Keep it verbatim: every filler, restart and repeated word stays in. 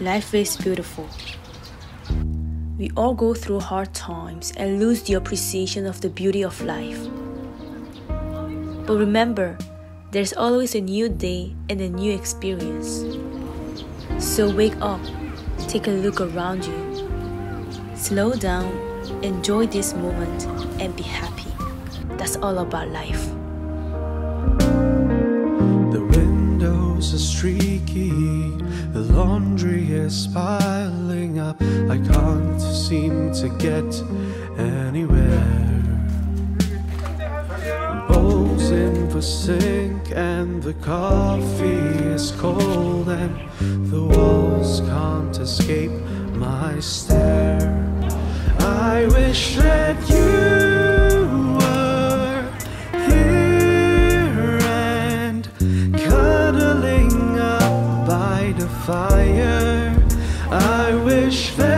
Life is beautiful. We all go through hard times and lose the appreciation of the beauty of life. But remember, there's always a new day and a new experience. So wake up, take a look around you. Slow down, enjoy this moment, and be happy. That's all about life. The windows are streaky, the laundry is piling up. I can't seem to get anywhere. Bowls in the sink and the coffee is cold, and the walls can't escape my stare. I wish that you were here and cuddling up by the fire. I wish that